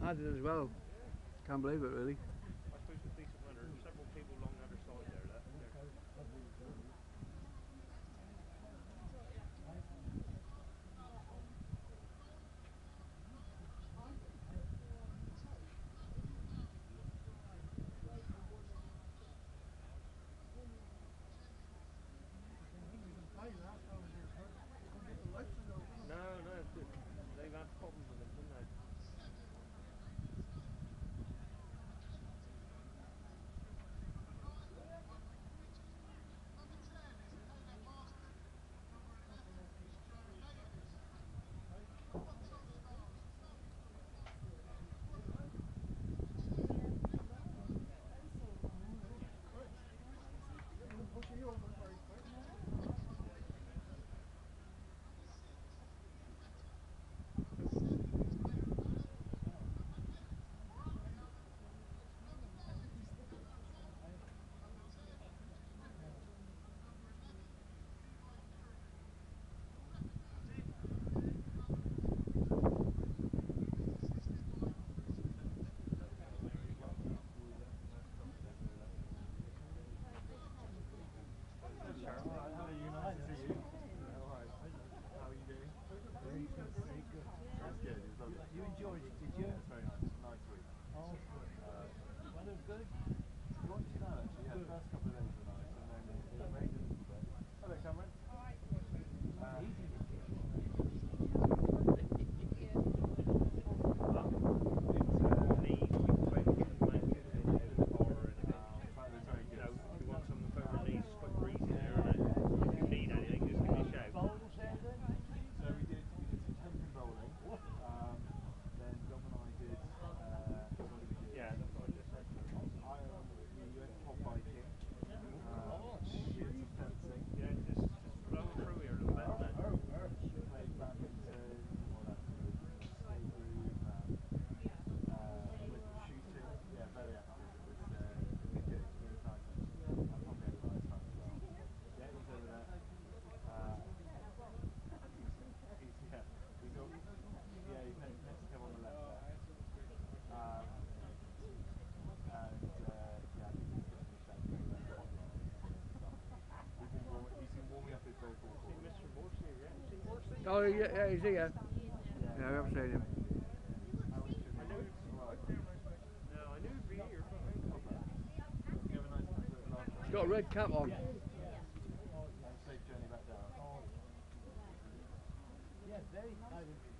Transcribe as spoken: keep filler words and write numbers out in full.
I did as well. Can't believe it, really. I suppose it's decent weather. There's several people along the other side there. That, no, no, they've had problems with them, didn't they? You enjoyed it, did you? Yeah, it's very nice. Nice week. Oh, uh, weather good? Not too bad actually. Yeah, the first couple of days were nice, and then it, it rained a little bit. Hello, Cameron. Uh, easy. Oh, yeah, yeah, he's here. Yeah, I haven't seen him. He's got a red cap on. Safe journey back down. Yeah, very